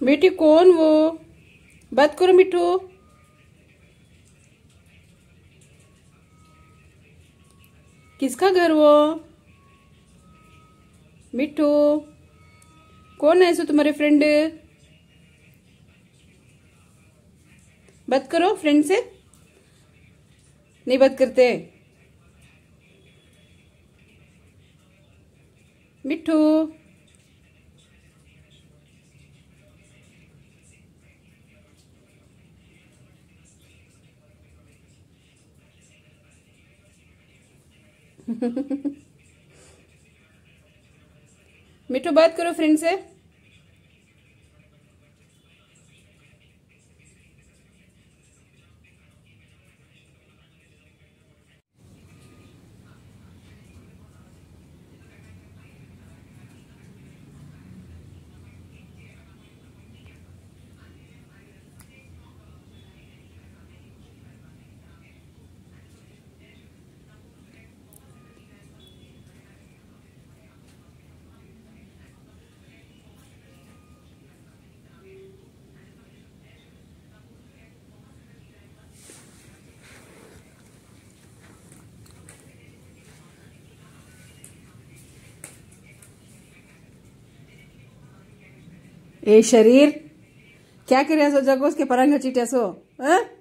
बेटी कौन वो? बात करो मिठू। किसका घर वो? मिठू कौन है? सो तुम्हारे फ्रेंड? बात करो फ्रेंड से। नहीं बात करते? मिठू मिठू बात करो फ्रेंड से। ए शरीर क्या कर रहा सो? जगो उसके परंग चीटे सो।